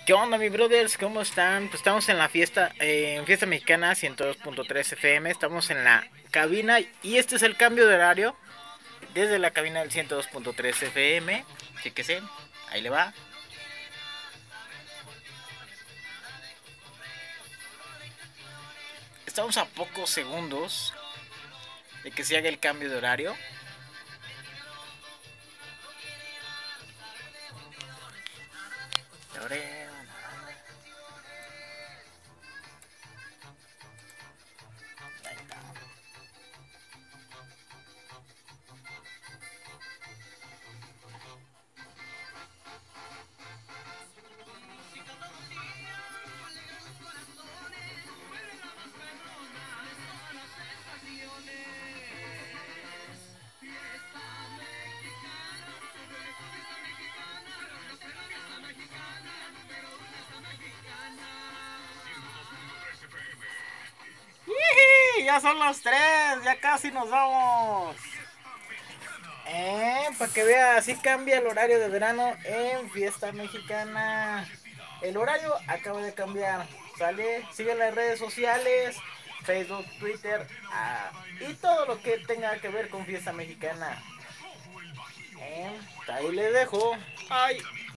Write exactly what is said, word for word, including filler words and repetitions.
¿Qué onda, mi brothers? ¿Cómo están? Pues estamos en la fiesta, eh, en Fiesta Mexicana ciento dos punto tres F M. Estamos en la cabina y este es el cambio de horario desde la cabina del ciento dos punto tres F M. Fíjese, ahí le va. Estamos a pocos segundos de que se haga el cambio de horario. Ya son las tres, ya casi nos vamos. Eh, para que vea, así cambia el horario de verano en Fiesta Mexicana. El horario acaba de cambiar, ¿sale? Sigue las redes sociales, Facebook, Twitter, ah, y todo lo que tenga que ver con Fiesta Mexicana. Eh, ahí les dejo. Ay.